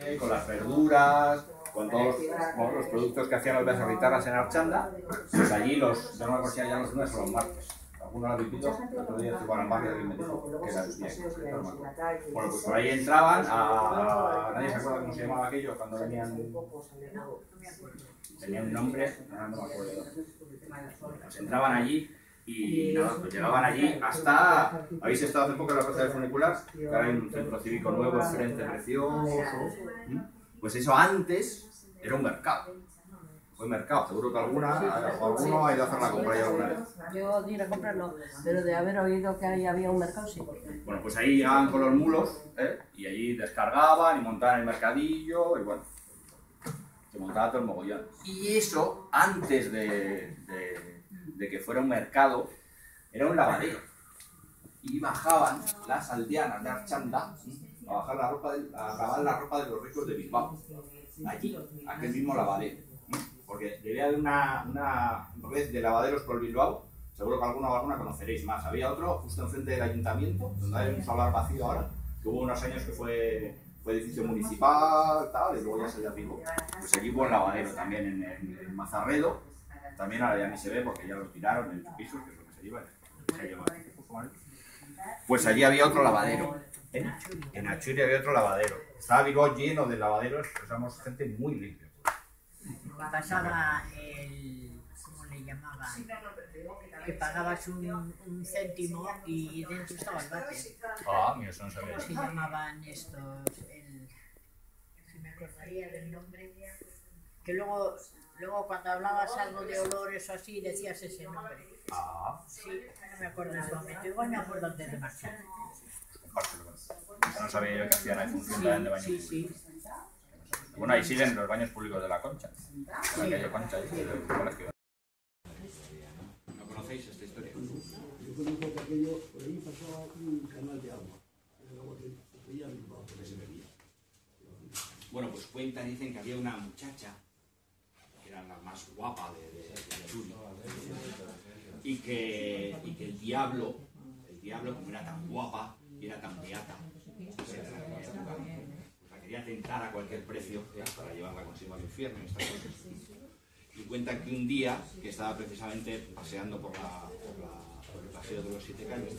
con las verduras, con todos los productos que hacían los becerritarras en Archanda. Pues allí yo no me conocía ya los lunes o los martes. Algunos lo repito, el otro día estuve en barrio y me dijo que era el día. Bueno, pues por ahí entraban nadie se acuerda cómo se llamaba aquello cuando venían. Tenían un nombre, no me acuerdo. Pues entraban allí y nada, pues llegaban allí hasta. Habéis estado hace poco en la plaza del funicular, que ahora hay un centro cívico nuevo, enfrente, precioso. Pues eso antes era un mercado. Fue mercado, seguro que alguno ha ido a hacer la compra ya alguna vez. Yo de ir a comprarlo, pero de haber oído que ahí había un mercado, sí. Bueno, pues ahí llegaban con los mulos, y allí descargaban y montaban el mercadillo, y bueno, se montaba todo el mogollón. Y eso, antes de que fuera un mercado, era un lavadero. Y bajaban las aldeanas de Archanda a bajar a lavar la ropa de los ricos de Bilbao. Allí, aquel mismo lavadero. Porque debía haber una red de lavaderos por Bilbao, seguro que alguna o alguna conoceréis más. Había otro justo enfrente del ayuntamiento, donde hay un solar vacío ahora, que hubo unos años que fue edificio municipal, tal, y luego ya se derribó. Pues allí hubo un lavadero también en Mazarredo, también ahora ya ni se ve porque ya lo tiraron en pisos, que es lo que se lleva. Pues allí había otro lavadero. En Achuri había otro lavadero. Estaba Bilbao lleno de lavaderos, éramos gente muy limpia. Pasaba ¿cómo le llamaban? Que pagabas un céntimo y dentro estaba el váter. Ah, mira, eso no sabía. ¿Cómo se llamaban estos? Si me acordaría del nombre. Que luego cuando hablabas algo de olores o así, decías ese nombre. Ah. Sí, no me acuerdo en ese momento. Igual me acuerdo antes de marchar. Eso no sabía yo que hacían ahí función también de baños públicos. Sí. Bueno, ahí siguen los baños públicos de la Concha. La calle Concha, del colegio. ¿No conocéis esta historia? Yo conozco que aquello, por ahí pasaba un canal de agua. El agua que se veía Bilbao, que se bebía. Bueno, pues dicen que había una muchacha, que era la más guapa de Achuri, y que el diablo, como era tan guapa y era tan beata, quería tentar a cualquier precio para llevarla consigo al infierno y estas cosas. Y cuentan que un día, que estaba precisamente paseando por el paseo de los 7 calles,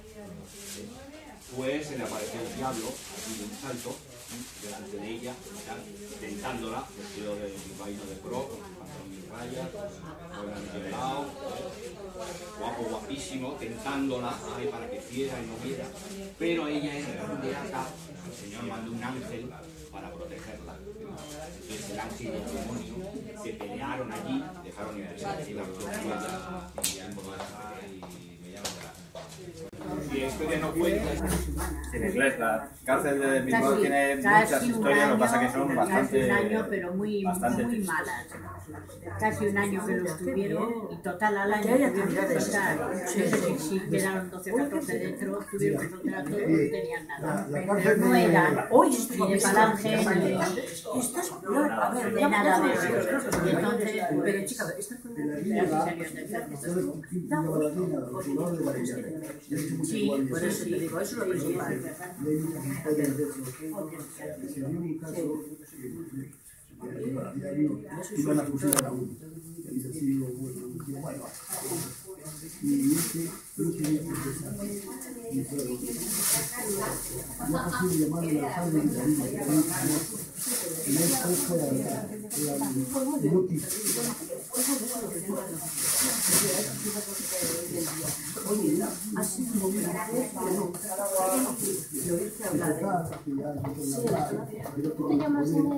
pues se le apareció el diablo, así de un salto, delante de ella, tentándola, vestido de bilbaíno de pro, con pantalón y rayas, con el lado, guapo, guapísimo, tentándola para que fiera y no viera. Pero ella era tan beata, el Señor mandó un ángel para protegerla. Entonces el ángel y el demonio se pelearon allí, dejaron impresiones y las dos y la historia no cuenta. En inglés, la cárcel de Bilbao tiene muchas historias, lo que pasa que son bastante. Casi un año, pero muy malas. Casi un año que lo estuvieron y total al año tuvieron que soltar. No sé si quedaron 12 o 14 dentro, tuvieron que soltar a todos, no tenían nada. Pero no eran ni de falange ni de nada de eso. Y entonces, Pero chica, esta fue ya se salieron del centro. Sí, por eso te digo, eso es lo principal. Iban a fusilar a uno. Y dice, sí, bueno. Y este tenía que empezar. Y fue lo que no es posible llamarlo la alcalde de la vida. En el puesto era inútil. Oye, ha sido un ¿Tú te llamas Inés?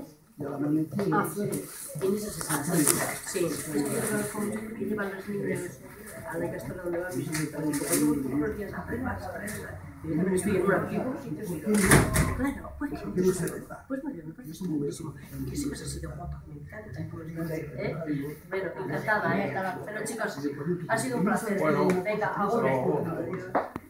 Tienes esa sensación. Sí, es que llevan los niños a la castora donde van mis hijos. Unos días a pruebas. Yo también estoy en un archivo. Claro, pues bueno, me parece buenísimo. Que siempre has sido guapa, me encanta. Bueno, encantada, pero chicos, ha sido un placer. Venga, ahora.